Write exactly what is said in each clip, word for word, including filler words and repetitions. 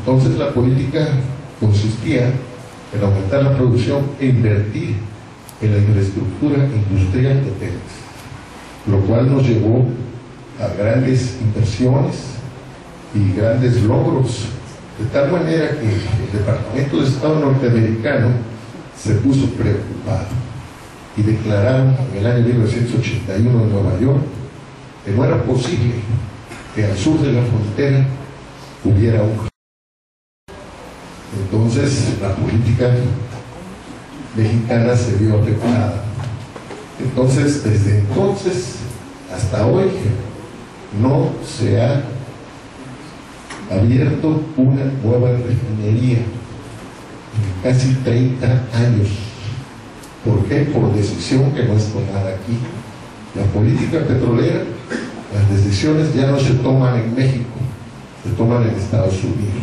Entonces la política consistía en aumentar la producción e invertir en la infraestructura industrial de Pemex, lo cual nos llevó a grandes inversiones y grandes logros, de tal manera que el Departamento de Estado norteamericano se puso preocupado y declararon en el año mil novecientos ochenta y uno en Nueva York que no era posible que al sur de la frontera hubiera un... Entonces la política mexicana se vio afectada. Entonces, desde entonces hasta hoy no se ha abierto una nueva refinería en casi treinta años. ¿Por qué? Por decisión que no es tomada aquí. La política petrolera, las decisiones ya no se toman en México, se toman en Estados Unidos.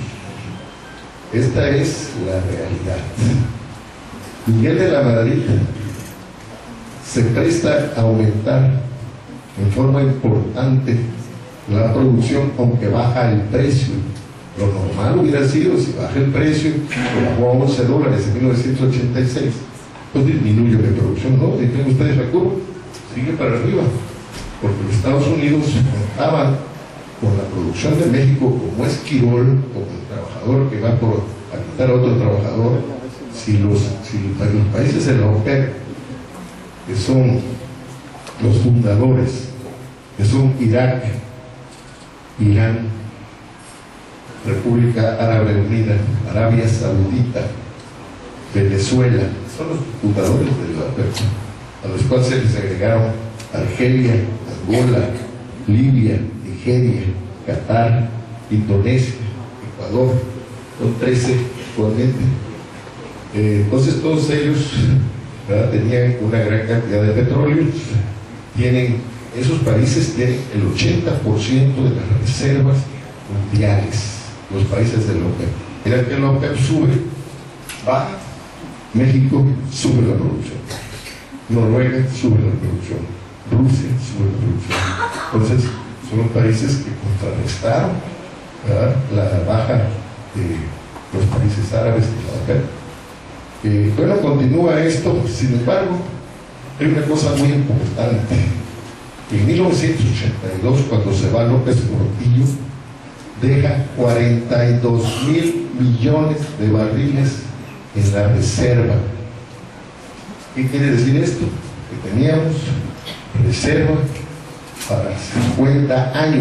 Esta es la realidad. Miguel de la Madrid se presta a aumentar en forma importante la producción, aunque baja el precio. Lo normal hubiera sido, si baja el precio, que bajó a once dólares en mil novecientos ochenta y seis, pues disminuye la producción. No, y tienen ustedes la curva, sigue para arriba, porque los Estados Unidos contaban con la producción de México como esquirol, como el trabajador que va por a quitar a otro trabajador. Si los, si los países de la OPEP, que son los fundadores, que son Irak, Irán, República Árabe Unida, Arabia Saudita, Venezuela, son los fundadores de la OPEP, a los cuales se les agregaron Argelia, Angola, Libia, Nigeria, Qatar, Indonesia, Ecuador, son trece actualmente. Eh, entonces todos ellos, ¿verdad?, tenían una gran cantidad de petróleo. Tienen, esos países tienen el ochenta por ciento de las reservas mundiales, los países de la OPEP. Mira que la OPEP sube, baja, México sube la producción, Noruega sube la producción, Rusia sube la producción. Entonces son países que contrarrestaron, ¿verdad?, la baja de los países árabes de la OPEP. Eh, bueno, continúa esto. Sin embargo, hay una cosa muy importante. En mil novecientos ochenta y dos, cuando se va López Portillo, deja cuarenta y dos mil millones de barriles en la reserva. ¿Qué quiere decir esto? Que teníamos reserva para cincuenta años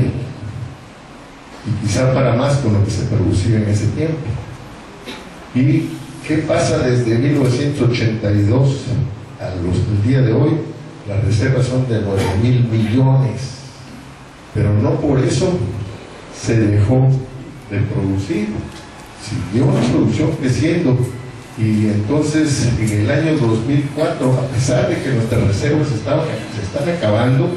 y quizá para más con lo que se producía en ese tiempo. ¿Y qué pasa desde mil novecientos ochenta y dos a los del día de hoy? Las reservas son de nueve mil millones, pero no por eso se dejó de producir, siguió la producción creciendo. Y entonces en el año dos mil cuatro, a pesar de que nuestras reservas estaban, se están acabando,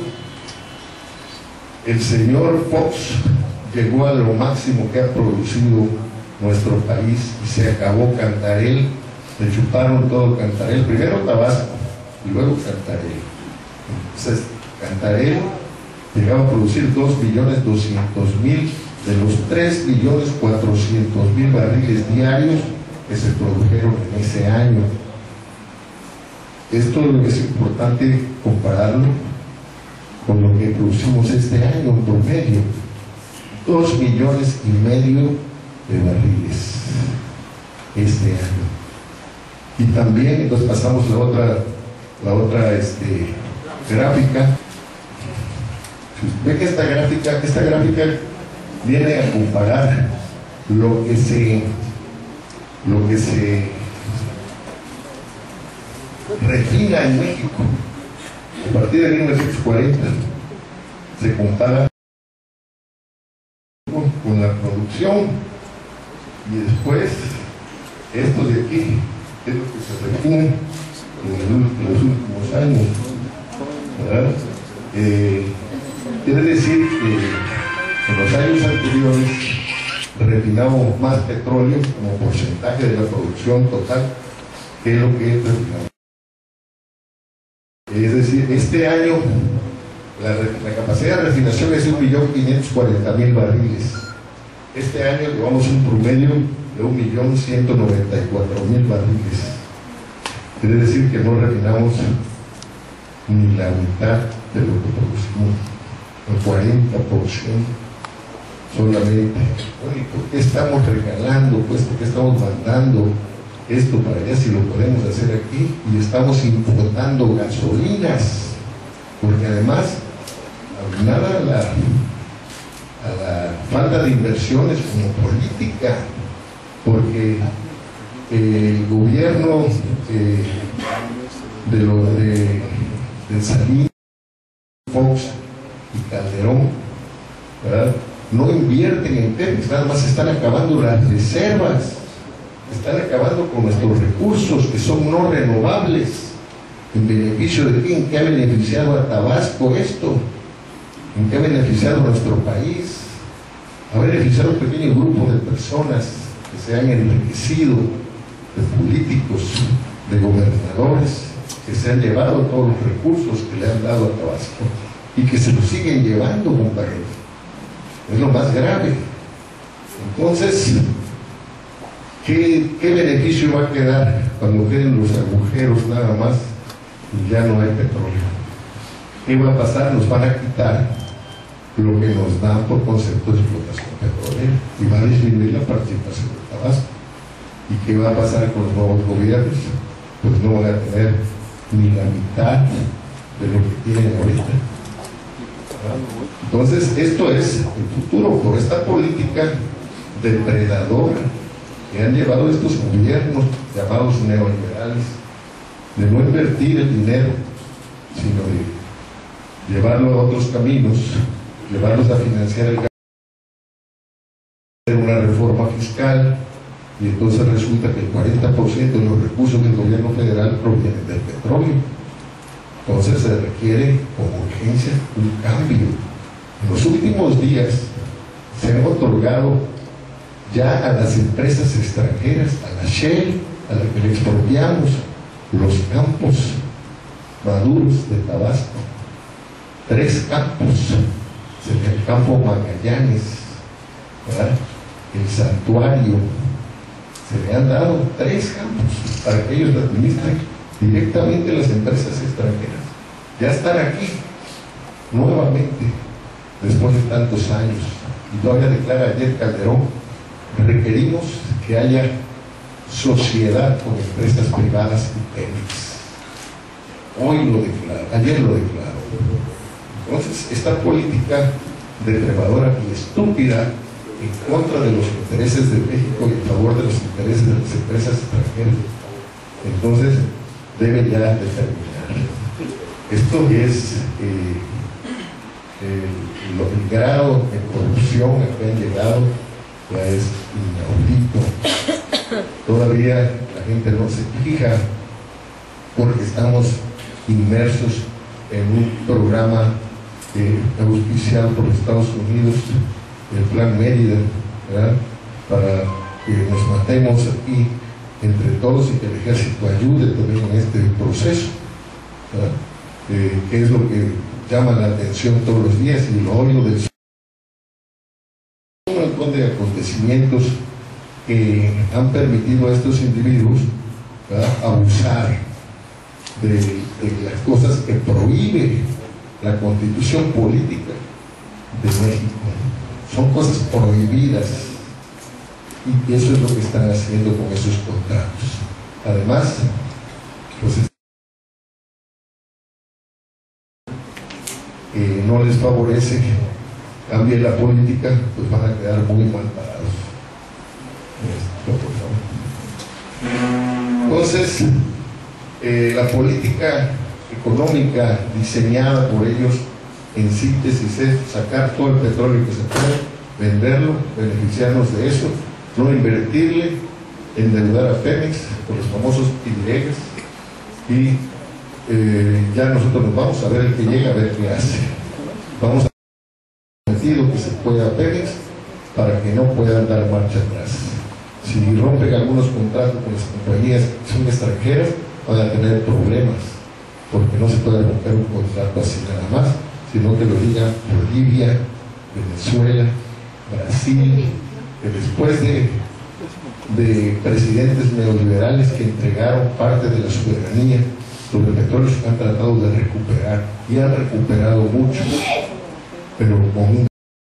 el señor Fox llegó a lo máximo que ha producido nuestro país y se acabó Cantarell. Le chuparon todo Cantarell, primero Tabasco y luego Cantarell. Entonces Cantarell llegaba a producir dos millones doscientos mil de los tres millones cuatrocientos mil barriles diarios que se produjeron en ese año. Esto es importante compararlo con lo que producimos este año en promedio, dos millones y medio de barriles este año. Y también, entonces pasamos la otra la otra este, gráfica. Ve que esta gráfica esta gráfica viene a comparar lo que se lo que se refina en México a partir de mil novecientos cuarenta. Se compara con la producción y después esto de aquí es lo que se refina en los últimos años, ¿verdad? Eh, quiere decir que en los años anteriores refinamos más petróleo como porcentaje de la producción total que lo que refinamos. Es decir, este año la, la capacidad de refinación es de un millón quinientos cuarenta mil barriles Este año llevamos un promedio de un millón ciento noventa y cuatro mil barriles. Quiere decir que no refinamos ni la mitad de lo que producimos, el cuarenta por ciento solamente. Oye, ¿por qué estamos regalando, pues, por qué estamos mandando esto para allá si lo podemos hacer aquí? Y estamos importando gasolinas, porque además, nada a la, a la falta de inversiones como política, porque el gobierno eh, de lo de, de Salinas, Fox y Calderón, ¿verdad?, no invierten en Pemex, nada más están acabando las reservas, están acabando con nuestros recursos que son no renovables. ¿En beneficio de quién? ¿Qué ha beneficiado a Tabasco esto? ¿En qué ha beneficiado a nuestro país? Ha beneficiado a un pequeño grupo de personas que se han enriquecido, de políticos, de gobernadores, que se han llevado todos los recursos que le han dado a Tabasco y que se los siguen llevando, compañeros. Es lo más grave. Entonces, ¿qué, qué beneficio va a quedar cuando queden los agujeros nada más y ya no hay petróleo? ¿Qué va a pasar? Nos van a quitar lo que nos dan por concepto de explotación petrolera y va a disminuir la participación de Tabasco. ¿Y qué va a pasar con los nuevos gobiernos? Pues no van a tener ni la mitad de lo que tienen ahorita. Entonces, esto es el futuro por esta política depredadora que han llevado estos gobiernos llamados neoliberales, de no invertir el dinero, sino de llevarlo a otros caminos, llevarlos a financiar el gasto, una reforma fiscal, y entonces resulta que el cuarenta por ciento de los recursos del gobierno federal provienen del petróleo. Entonces se requiere con urgencia un cambio. En los últimos días se han otorgado ya a las empresas extranjeras, a la Shell, a la que le expropiamos los campos maduros de Tabasco. Tres campos, el campo Magallanes, ¿verdad?, el Santuario, se le han dado tres campos para que ellos lo administren directamente las empresas extranjeras. Ya están aquí nuevamente después de tantos años, y todavía declara ayer Calderón: requerimos que haya sociedad con empresas privadas y Pemex. Hoy lo declaró, ayer lo declaró. Entonces, esta política depredadora y estúpida en contra de los intereses de México y en favor de los intereses de las empresas extranjeras, entonces debe ya de terminar. Esto es eh, el, lo, el grado de corrupción a que han llegado, ya es inaudito. Todavía la gente no se fija porque estamos inmersos en un programa eh, auspiciado por los Estados Unidos, el Plan Mérida, ¿verdad?, para que nos matemos aquí entre todos y que el ejército ayude también en este proceso, eh, que es lo que llama la atención todos los días, y lo oigo del un montón de acontecimientos que han permitido a estos individuos, ¿verdad?, abusar de, de las cosas que prohíbe la Constitución política de México. Son cosas prohibidas, y eso es lo que están haciendo con esos contratos. Además, pues, eh, no les favorece, cambie la política, pues van a quedar muy mal parados. Esto, por favor. Entonces, eh, la política económica diseñada por ellos, en síntesis, es sacar todo el petróleo que se puede, venderlo, beneficiarnos de eso, no invertirle, endeudar a Pemex por los famosos pidiregas, y eh, ya nosotros nos vamos a ver el que llega, a ver qué hace. Vamos a permitir que se pueda a Pemex para que no puedan dar marcha atrás. Si rompen algunos contratos con las compañías que son extranjeras, van a tener problemas, porque no se puede romper un contrato así nada más, sino que lo diga Bolivia, Venezuela, Brasil, que después de, de presidentes neoliberales que entregaron parte de la soberanía sobre petróleos, han tratado de recuperar y han recuperado mucho, pero con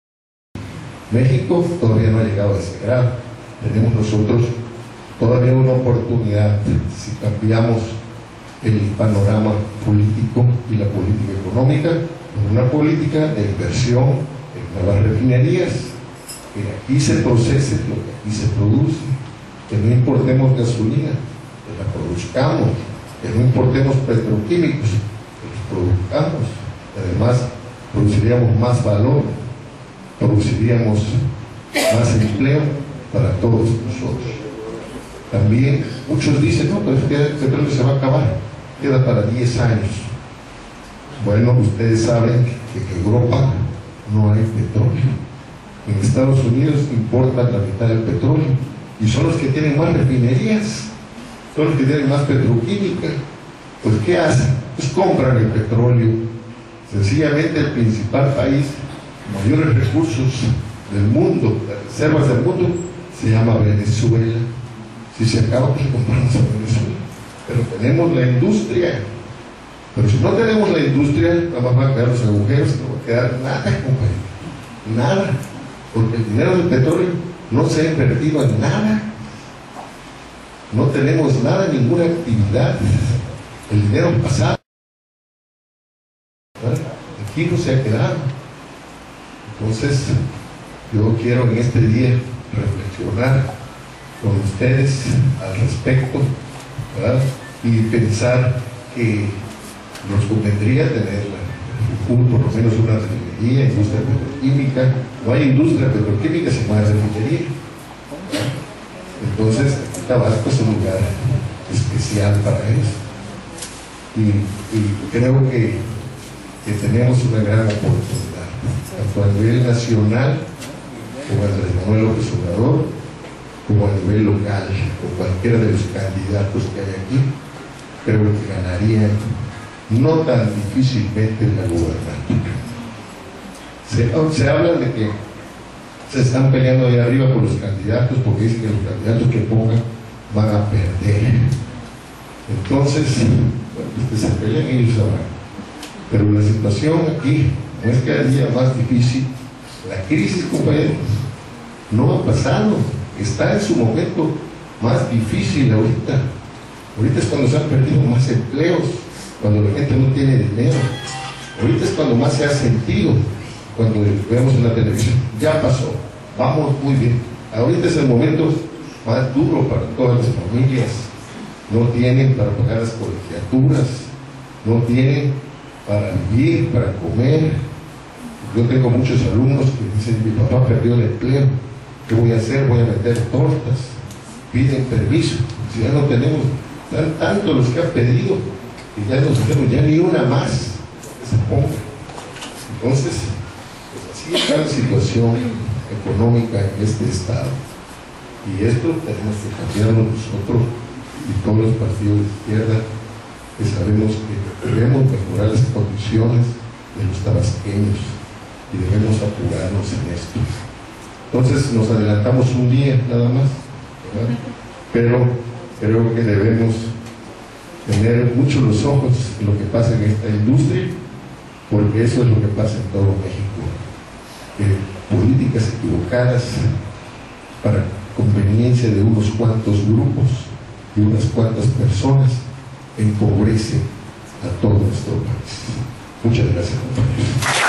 México todavía no ha llegado a ese grado. Tenemos nosotros todavía una oportunidad si cambiamos el panorama político y la política económica por una política de inversión en nuevas refinerías, que aquí se procese lo que aquí se produce, que no importemos gasolina, que la produzcamos, que no importemos petroquímicos, que los produzcamos. Además, produciríamos más valor, produciríamos más empleo para todos nosotros. También muchos dicen, no, pero el petróleo se va a acabar, queda para diez años. Bueno, ustedes saben que en Europa no hay petróleo. En Estados Unidos importan la mitad del petróleo y son los que tienen más refinerías, son los que tienen más petroquímica. Pues ¿qué hacen? Pues compran el petróleo. Sencillamente el principal país con mayores recursos del mundo, las reservas del mundo, se llama Venezuela. Si se acaba, pues compramos a Venezuela. Pero tenemos la industria. Pero si no tenemos la industria, nada más van a quedar los agujeros, no va a quedar nada, compañero. Nada. Porque el dinero del petróleo no se ha invertido en nada. No tenemos nada, ninguna actividad. El dinero pasado, ¿verdad? Aquí no se ha quedado. Entonces, yo quiero en este día reflexionar con ustedes al respecto, ¿verdad? Y pensar que nos convendría tener un, por lo menos una refinería, industria petroquímica. No hay industria petroquímica sin una refinería, ¿verdad? Entonces, Tabasco es un lugar especial para eso. Y, y creo que, que tenemos una gran oportunidad, tanto a nivel nacional, como Andrés Manuel López Obrador, como a nivel local, con cualquiera de los candidatos que hay aquí. Creo que ganarían no tan difícilmente la gobernatura. Se, se habla de que se están peleando ahí arriba por los candidatos, porque dicen que los candidatos que pongan van a perder. Entonces, bueno, pues que se peleen, ellos sabrán. Pero la situación aquí no es cada día más difícil. La crisis, compañeros, no ha pasado, está en su momento más difícil ahorita. Ahorita es cuando se han perdido más empleos, cuando la gente no tiene dinero. Ahorita es cuando más se ha sentido, cuando vemos en la televisión. Ya pasó, vamos muy bien. Ahorita es el momento más duro para todas las familias. No tienen para pagar las colegiaturas, no tienen para vivir, para comer. Yo tengo muchos alumnos que dicen, mi papá perdió el empleo, ¿qué voy a hacer? Voy a meter tortas. Piden permiso, si ya no tenemos, tan tanto los que han pedido, que ya no tenemos ya ni una más que se ponga. Entonces, pues así está la situación económica en este estado. Y esto tenemos que cambiarlo nosotros y todos los partidos de izquierda, que sabemos que debemos mejorar las condiciones de los tabasqueños y debemos apurarnos en esto. Entonces nos adelantamos un día nada más, ¿verdad? Pero creo que debemos tener mucho los ojos en lo que pasa en esta industria, porque eso es lo que pasa en todo México. Eh, políticas equivocadas para conveniencia de unos cuantos grupos y unas cuantas personas empobrece a todo nuestro país. Muchas gracias, compañeros.